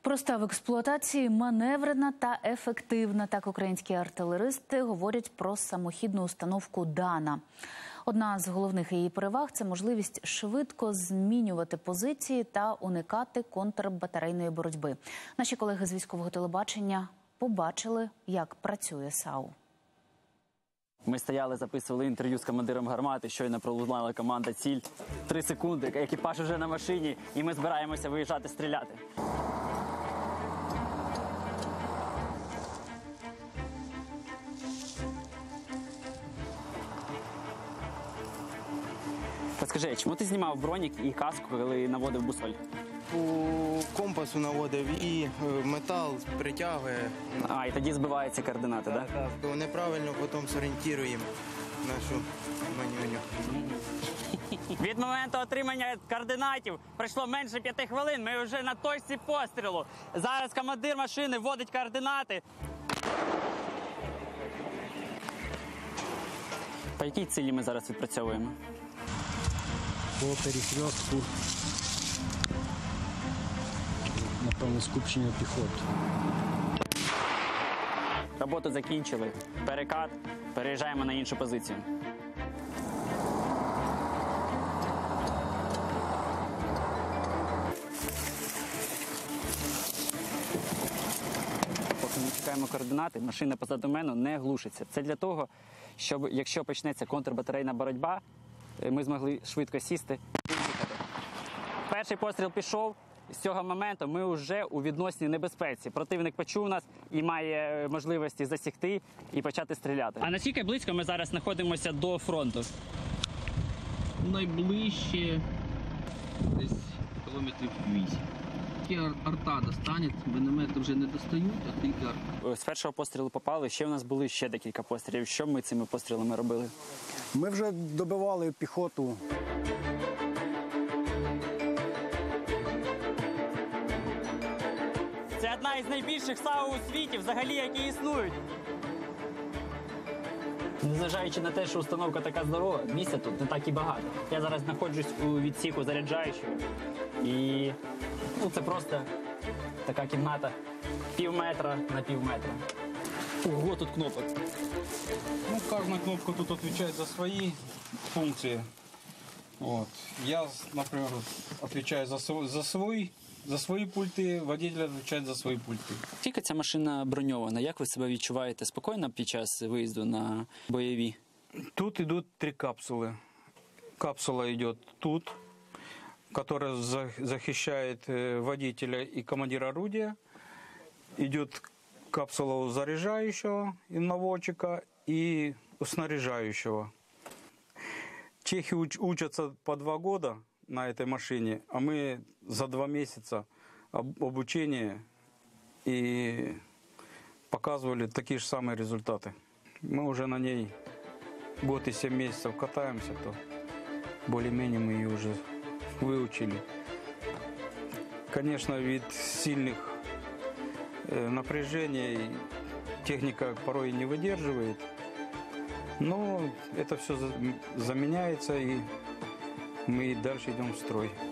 Проста в експлуатації, маневрена та ефективна. Так українські артилеристи говорять про самохідну установку «Дана». Одна з головних її переваг – це можливість швидко змінювати позиції та уникати контрбатарейної боротьби. Наші колеги з військового телебачення побачили, як працює САУ. Ми стояли, записували інтерв'ю з командиром гармати, щойно пролунала команда «Ціль». 3 секунди, екіпаж уже на машині, і ми збираємося виїжджати стріляти. Скажи, чому ти знімав бронік і каску, коли наводив бусоль? По компасу наводив і метал притягує. І тоді збиваються координати, так? Так, неправильно потім зорієнтуємо нашу манюню. Від моменту отримання координатів пройшло менше 5 хвилин, ми вже на точці пострілу. Зараз командир машини вводить координати. По якій цілі ми зараз відпрацьовуємо? По перехрестку, напевно, скупчення піхоти. Роботу закінчили. Перекат. Переїжджаємо на іншу позицію. Поки ми чекаємо координати, машина позаду мене не глушиться. Це для того, щоб, якщо почнеться контрбатарейна боротьба, ми змогли швидко сісти і їхати. Перший постріл пішов. З цього моменту ми вже у відносній небезпеці. Противник почув нас і має можливості засікти і почати стріляти. А наскільки близько ми зараз знаходимося до фронту? Найближче десь кілометрів 8. Тільки арта достане, міномети вже не достають, а тільки арта. З першого пострілу попали, ще в нас були ще декілька пострілів. Що ми цими пострілами робили? Ми вже добивали піхоту. Це одна із найбільших САУ у світі, взагалі, які існують. Незважаючи на те, що установка така здорова, місця тут не так і багато. Я зараз знаходжусь у відсіку заряджаючого. І це просто така кімната пів метра на пів метра. Ого, тут кнопок. Каждая кнопка тут отвечает за свои функции. Вот. Я, например, отвечаю за свои пульты, водитель отвечает за свои пульты. Скільки ця машина броньована? Як ви себе відчуваєте? Спокійно під час виїзду на бойові? Тут идут 3 капсулы. Капсула идет тут, которая защищает водителя и командира орудия. Идет капсула у заряжающего и наводчика и у снаряжающего. Чехи учатся по 2 года на этой машине, а мы за 2 месяца обучения и показывали такие же самые результаты. Мы уже на ней год и 7 месяцев катаемся, то более-менее мы ее уже выучили. Конечно, вид сильных напряжений техника порой не выдерживает, но это все заменяется, и мы дальше идем в строй.